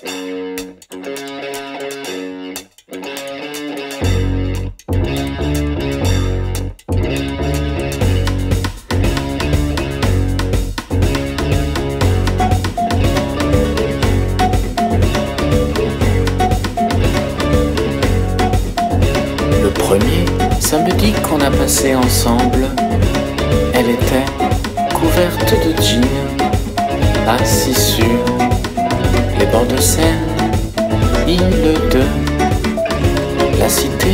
Le premier samedi qu'on a passé ensemble, elle était couverte de jeans, assise sur les bords de Seine, île de la cité.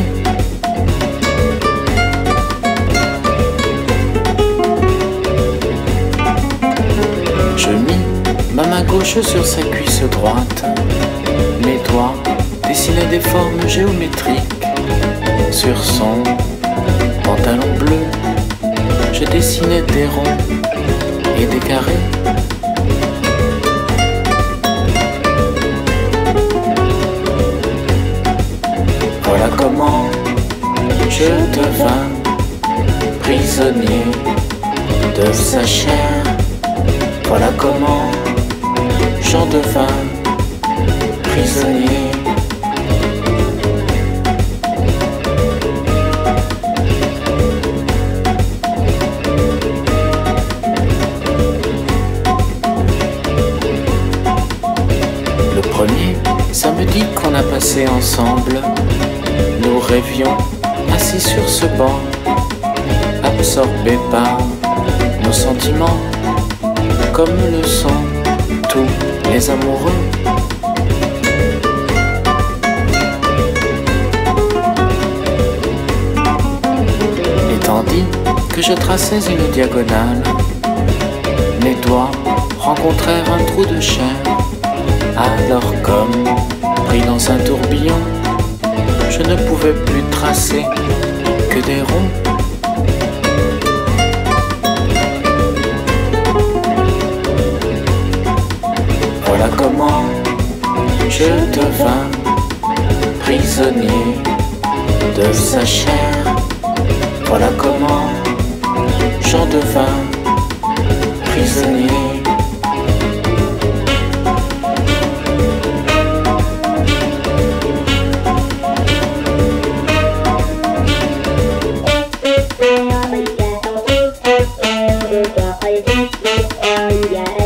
Je mis ma main gauche sur sa cuisse droite, mes doigts dessinaient des formes géométriques. Sur son pantalon bleu, je dessinais des ronds et des carrés. Voilà comment je devins prisonnier de sa chair. Voilà comment j'en devins prisonnier. Le premier samedi qu'on a passé ensemble, nous rêvions assis sur ce banc, absorbés par nos sentiments, comme le sont tous les amoureux. Et tandis que je traçais une diagonale, mes doigts rencontrèrent un trou de chair. Alors comme pris dans un tourbillon, je ne pouvais plus tracer que des ronds. Voilà comment je devins prisonnier de sa chair. Voilà comment j'en devins prisonnier. Yeah.